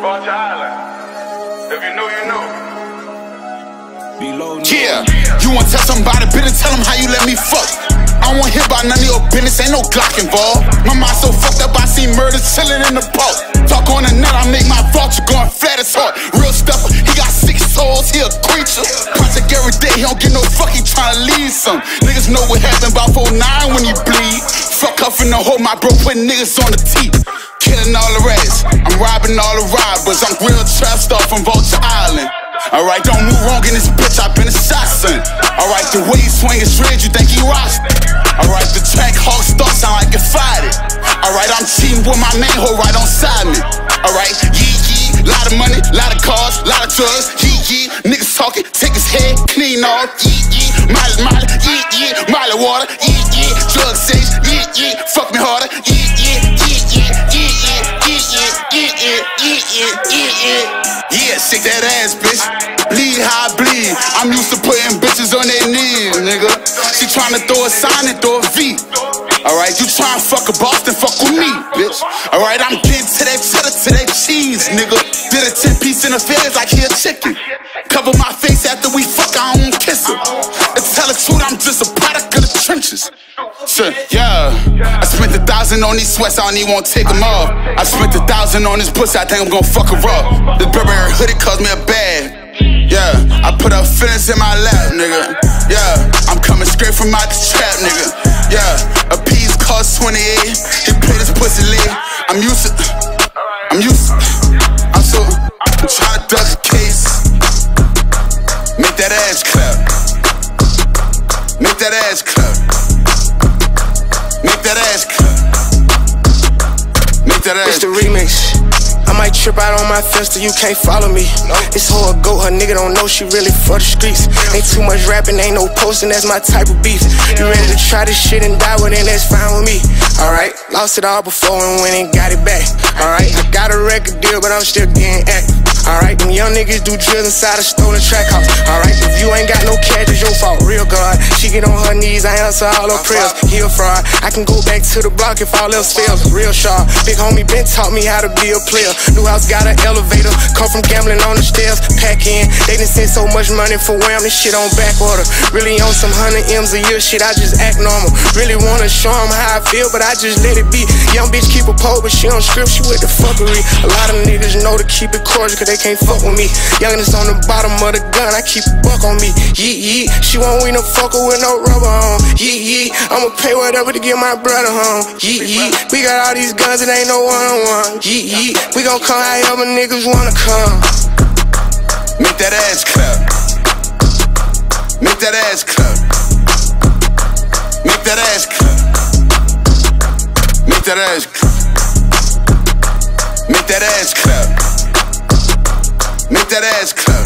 Vulture Island. If you know, you know. Yeah, you wanna tell somebody, better tell them how you let me fuck. I don't wanna hear about none of your business, ain't no Glock involved. My mind so fucked up, I see murder chillin in the boat. Talk on the net, I make my vulture going flat as hard. Real steppa, he got 6 souls, he a creature. Project every day, he don't get no fuck, he tryna lead some. Niggas know what happened about 49 when he bleed. Fuck cuffin the hoe, my bro putting niggas on the teeth. Killing all the rats, I'm robbing all the robbers. I'm real trap star from Vulture Island. Alright, don't move wrong in this bitch, I've been a shot, son. Alright, the way he swing is red, you think he rocked. Alright, the trackhawk start sound like it fired it. Alright, I'm cheating with my main hoe right on side me. Alright, yee, lot of money, lot of cars, lot of drugs, yee, niggas talking, take his head clean off, yee, molly, yee, molly water, yee, drug sex, yee, fuck me harder, yee, yeah, shake that ass, bitch. Bleed how I bleed. I'm used to putting bitches on their knees, nigga. She tryna throw a sign and throw a V. Alright, you tryna fuck a boss, then fuck with me, bitch. Alright, I'm getting to that cheddar, to that cheese, nigga. Did a 10-piece in the feds like he a chicken. Cover my face after we fuck, I don't kiss her. And tell the truth, I'm just a product of the trenches. Shit, yeah. I spent 1,000 on these sweats, I don't even wanna take them off. I spent 1,000 on this pussy, I think I'm gonna fuck her up. This Burberry hoodie cost me a bag. Yeah, I put up feelings in my lap, nigga. Yeah, I'm coming straight from out the trap, nigga. Yeah, a piece cost 28. He paid his pussy lit. I'm trying to duck the case. Make that ass clap. Make that ass clap. Make that ass clap. Make that ass. It's the remix. I might trip out on my fence till you can't follow me. This hoe a goat, her nigga don't know she really for the streets. Ain't too much rapping, ain't no posting, that's my type of beef. You ready to try this shit and die with it, that's fine with me. Alright, lost it all before and went and got it back. Alright, I got a record deal, but I'm still getting active. Alright, them young niggas do drills inside a stolen trackhawk. Alright, if you ain't got no cash, it's your fault. Real God, she get on her knees, I answer all her prayers. He a fraud, I can go back to the block if all else fails. Real sharp, big homie Ben taught me how to be a player. New house got an elevator, come from gambling on the stairs. Pack in, they done sent so much money for wham, this shit on back order. Really on some 100 M's a year shit, I just act normal. Really wanna show them how I feel, but I just let it be. Young bitch keep a pole, but she don't script, she with the fuckery. A lot of niggas know to keep it cordial, cause they can't fuck with me. Youngest on the bottom of the gun, I keep a buck on me. Yee, she won't win no fucker with no rubber on. Yee, I'ma pay whatever to get my brother home. Yee, we got all these guns, it ain't no one-on-one. Yee, we gon' come however niggas wanna come. Make that ass clap. Make that ass clap. Make that ass clap. Make that ass clap. Make that ass clap. Make that ass clap.